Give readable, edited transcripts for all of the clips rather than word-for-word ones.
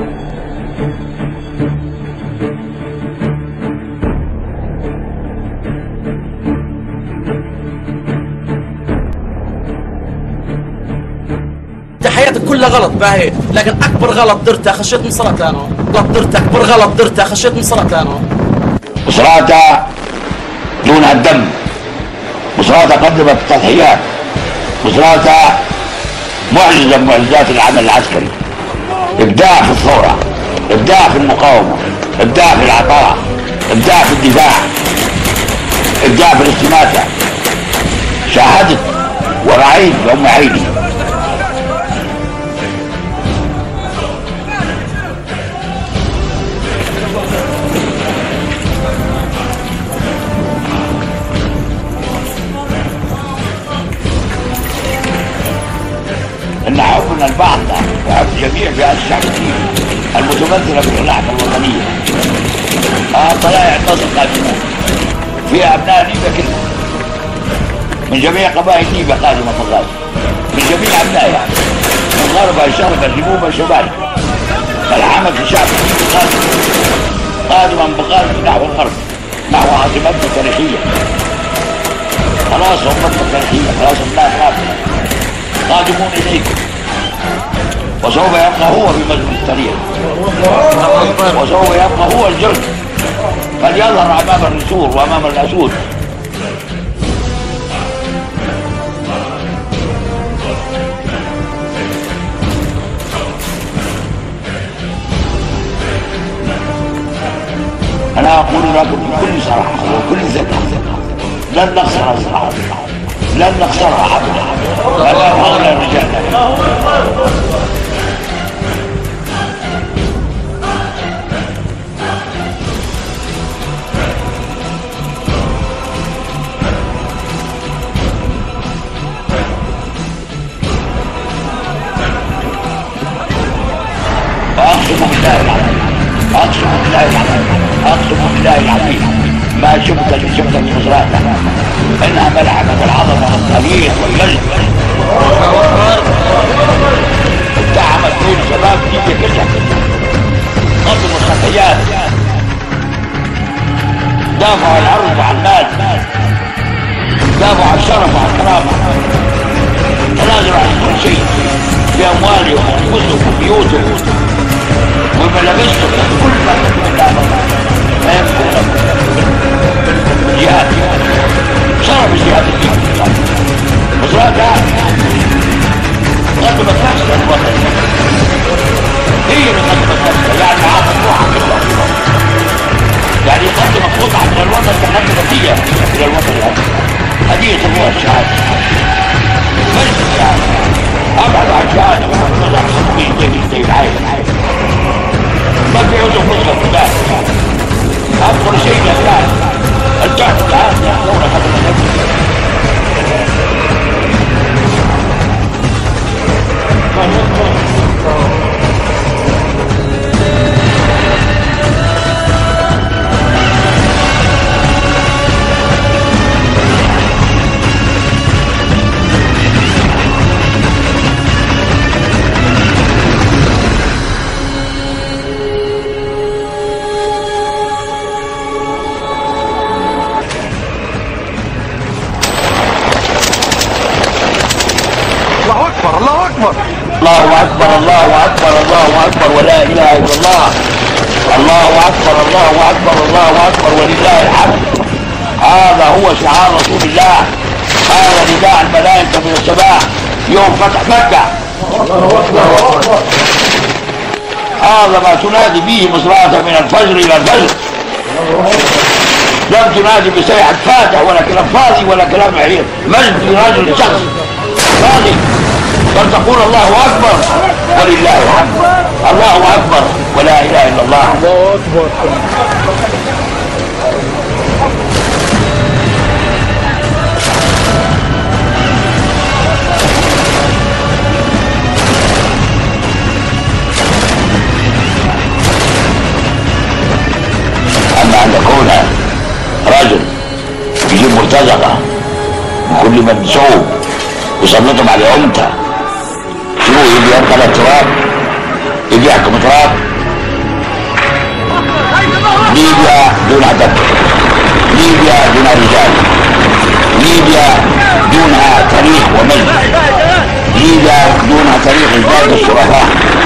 حياتك كلها غلط باهي، لكن اكبر غلط درته خشيت من سرطانه، اكبر غلط درته خشيت من سرطانه. مصراتة دونها الدم، مصراتة قدمت التضحيات، مصراتة معجزة من معجزات العمل العسكري، ابداع في الثورة، ابداع في المقاومة، ابداع في العطاء، ابداع في الدفاع، ابداع في الاستماتة. شاهدت ورأيت بأم عيني. ان حبنا البعض وحب جميع فئات الشعب المتمثله في الخلاعه الوطنيه. طلائع النصر قادمون، في ابناء ليبيا كلهم من جميع قبائل ليبيا قادمه الغاز، من جميع ابنائها، من غربها شرقا جنوبا شمالا. فالعمل في الشعب الليبي قادما بغاز نحو الغرب، نحو عاصمتنا التاريخيه. خلاص امتنا التاريخيه، خلاص الناس قادمون إليكم، وسوف يبقى هو في مجلس التاريخ، وسوف يبقى هو الجرد، فليظهر أمام النسور وأمام الأسود. أنا أقول لكم بكل صراحة وكل ثقة، لن نخسر الصراحة، لن نخسرها أبدا أمام هؤلاء الرجال. أقسم بالله العظيم، أقسم بالله العظيم، أقسم بالله العظيم ما شفت مصراتة انها ملعبة العظمة والتاريخ والمجد. اتهمت بين شباب ليبيا كلها، قدموا الخطيات، دافعوا عن العرض وعن المال، دافعوا عن الشرف وعن الكرامة، تنازلوا عن كل شيء بأموالهم وأنفسهم وبيوتهم وملابسهم وكل ما تكون ما يمكن لهم. جهاد شرف الجهاد الليبي، مصراتة قدمت نفسها للوطن، هي اللي قدمت نفسها، يعني عاطت روحها كلها، يعني قدمت قطعة من الوطن تقدمت هي إلى الوطن الأبدي. هدية الله الشهادة، مجد الشهادة، أبعد عن شهادة ومن نظر صدقين زي العين، ما في عذر مطلق في ذلك. أفضل شيء الأسلام الجهد الآن يحضرون قبل النبي. الله أكبر، الله أكبر، الله أكبر، الله أكبر، ولا إله إلا الله. الله أكبر، الله أكبر، الله أكبر، ولله الحمد. هذا هو شعار رسول الله، هذا نداء الملائكة من السماء يوم فتح مكة. هذا ما تنادي به مصراتة من الفجر إلى الفجر. لم تنادي بصيحة فاتح ولا كلام فاضي ولا كلام عير، مجد ينادي للشخص فاضي، بل تقول الله أكبر ولله الحمد. الله أكبر ولا إله إلا الله. الله أكبر. أما أن يكون رجل يجيب مرتزقة كل من سوء يسلطهم على أمته، شنو يبي يبقى التراب، يبي يحكم تراب. دم، ليبيا دون رجال، ليبيا دونها تاريخ ومجد، ليبيا دونها تاريخ ازداد الشرفاء.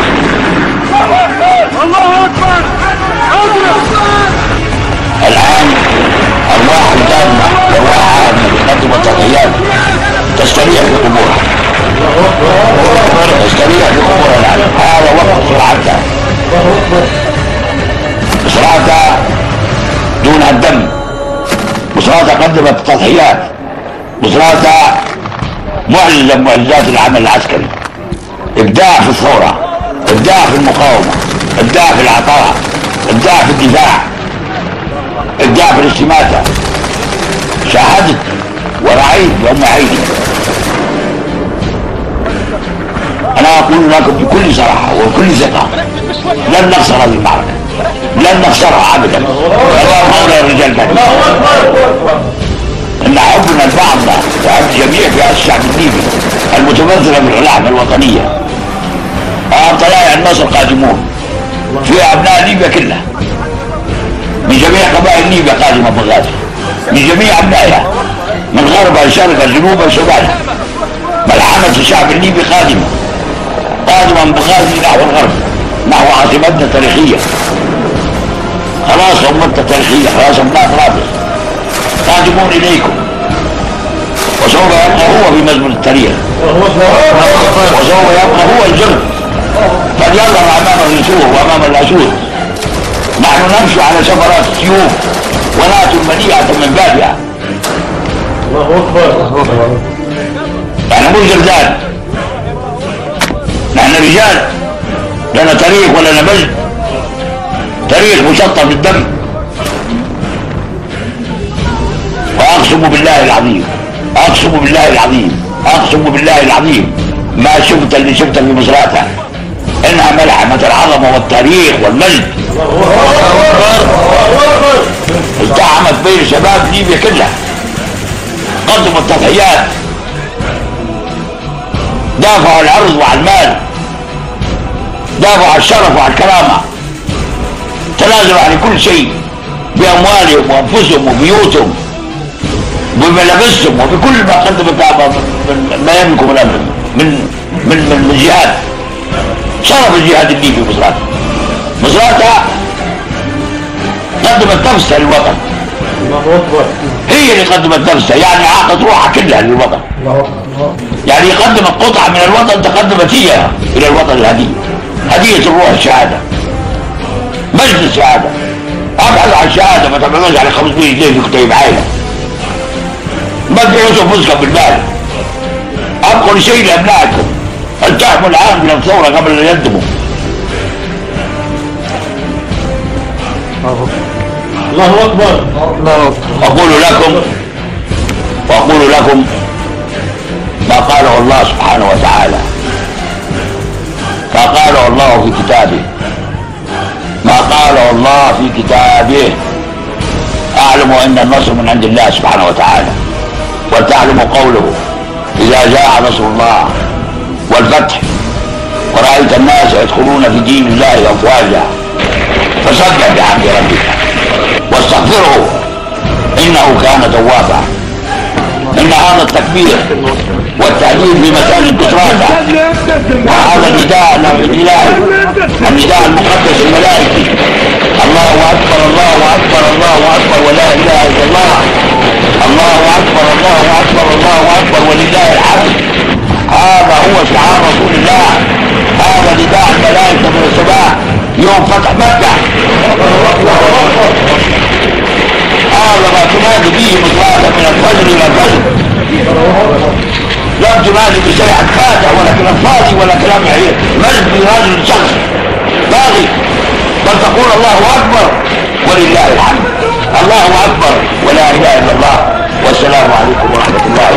الآن أرواح الدامة وأرواح المقدمة والتضحيات تستريح في قبورها، تستريح في قبورها الآن. هذا وقت سرعتها، سرعتها دون الدم، وسرعتها قدمت التضحيات، وسرعتها معجزة من معجزات العمل العسكري، إبداع في الثورة، إبداع في المقاومة، إبداع في العطاء، إبداع في الدفاع، إبداع في الاستماتة. شاهدت ورأيت بأم عيني. أنا أقول لكم بكل صراحة وبكل ثقة لن نخسر هذه المعركة، لن نخسرها أبدا. الله مولى الرجال كذب. إن حبنا لبعضنا وحب جميع فئات الشعب الليبي المتمثلة بالرحمة الوطنية. طلائع النصر قادمون، في أبناء ليبيا كلها، من جميع قبائل ليبيا قادمة بغازي، من جميع أبنائها، من غربها شرقها جنوبها شمالها. ملحمة الشعب الليبي قادمة من بغازي نحو الغرب، نحو عاصمتنا التاريخية. خلاص أمتنا التاريخية، خلاص أبناء طرابلس قادمون إليكم، وسوف يبقى هو في مزمن التاريخ، وسوف يبقى هو الجرد. فليظهر أمام الرسول وأمام الأسود. نحن نمشي على سفرات السيوف ونأتي المنيعة من بابها. نحن مش جلدان، نحن رجال، لنا تاريخ ولنا مجد، تاريخ مشطب بالدم. وأقسم بالله العظيم، أقسم بالله العظيم، أقسم بالله العظيم ما شفت اللي شفته في مصراتها، إنها ملحمة العظمة والتاريخ والمجد. التحمت بين شباب ليبيا كلها، قدموا التضحيات، دافعوا العرض وعلى المال، دافعوا على الشرف وعلى الكرامة، تنازلوا عن كل شيء بأموالهم وأنفسهم وبيوتهم وبملابسهم وبكل ما قدمت ما يملكوا من أمر من جهاد. شرف الجهاد الليبي مصراتها، مصراتها قدمت نفسها للوطن، هي اللي قدمت نفسها، يعني عاقت روحها كلها للوطن، يعني قدمت قطعة من الوطن، تقدمت هي إلى الوطن الهدية، هدية الروح الشهادة، مجد الشهادة. ابحثوا عن الشهادة، ما تبحثوش على 500 جنيه في كتيب عائلة، ما تبيعوش انفسكم بالمال. ابقوا لشيء لابنائكم، التحموا العام من الثورة قبل ان يندموا. الله اكبر. واقول لكم ما قاله الله سبحانه وتعالى، ما قاله الله في كتابه، ما قاله الله في كتابه. اعلموا ان النصر من عند الله سبحانه وتعالى، وتعلموا قوله اذا جاء نصر الله والفتح ورأيت الناس يدخلون في دين الله افواجا فسبح بحمد ربك واستغفره انه كان توابا. ان هذا التكبير والتهليل في مساجد مصراتها، وهذا النداء الالهي، النداء المقدس الملائكي، الله اكبر الله اكبر الله اكبر ولا اله الا الله، الله اكبر الله اكبر الله اكبر ولله الحمد. هذا هو شعار رسول الله، هذا نداء الملائكه من السماء يوم فتح مكه. هذا ما تنادي به مصراتها من الفجر الى الفجر، لم تنادي بشيء فاتح ولا كلام فاضي ولا كلام مجد برجل شخص باغي، بل تقول الله اكبر ولله الحمد، الله اكبر ولا اله الا الله. والسلام عليكم ورحمه الله